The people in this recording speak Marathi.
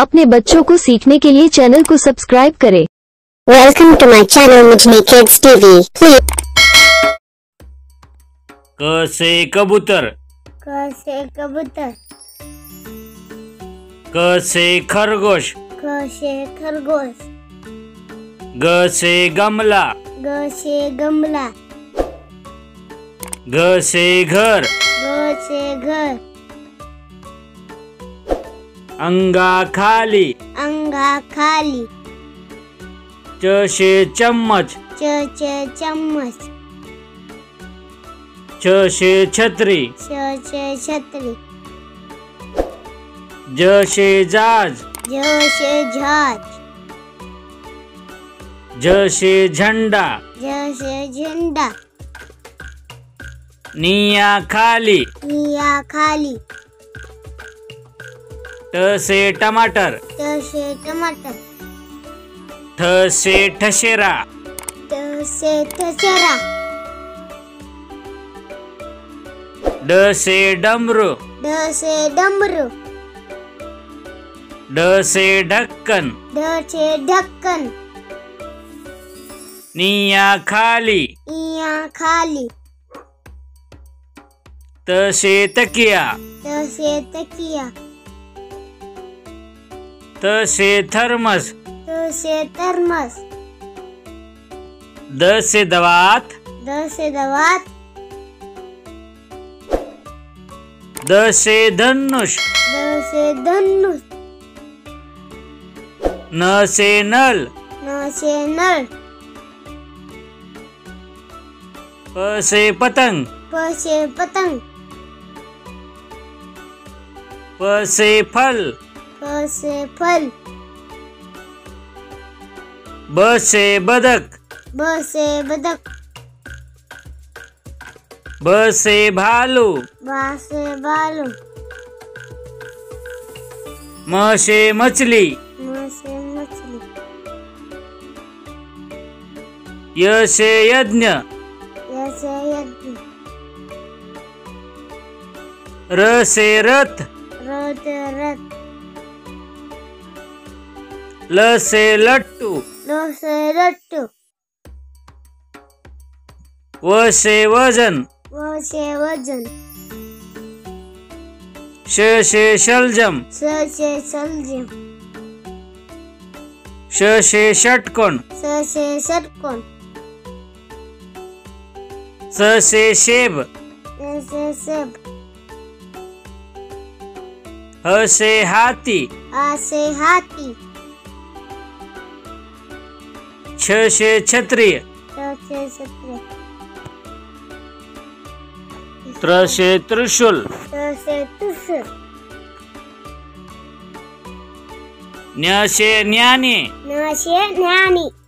अपने बच्चों को सीखने के लिए चैनल को सब्सक्राइब करें। Welcome to my channel Mijni Kids TV. Please. क से कबूतर। क से कबूतर। क से खरगोश। क से खरगोश। ग से गमला। ग से गमला। घ से घर। घ से घर। अंगा खाली। अंगा खाली। च से चम्मच। च से चम्मच। छ से छतरी। छ से छतरी। ज से जहाज। ज से जहाज। झ से झंडा। झ से झंडा। निया खाली। निया खाली। ट से टमाटर। ट से टमाटर। ठ से ठशेरा। ट से ठसेरा। ड से डमरू। ड से डमरू। ढ से ढक्कन। ढ से ढक्कन। निया खाली। इया खाली। त से तकिया। त से तकिया। त से थर्मस। त से थर्मस। द से दवात। द से दवात। द से धनुष। द से धनुष। न से नल। न से नल। प से पतंग। प से पतंग। प से फल। प से फल। ब से बदक। ब से बदक। ब से भालू। बा से बालू। म से मछली। म से मछली। य से यज्ञ। य से यज्ञ। र से रथ। र से रथ। ल से लट्टू। ल से लट्टू। व से वजन। व से वजन। श से शलजम। स से सलजम। श से षटकोण। स से षटकोण। स से सेब। स से सेब। ह से हाथी। आ से हाथी। छ से क्षत्रिय। छ से क्षत्रिय। त्र से त्रिशूल। त्र से त्रिशूल। न्य से न्याणी। न से न्याणी।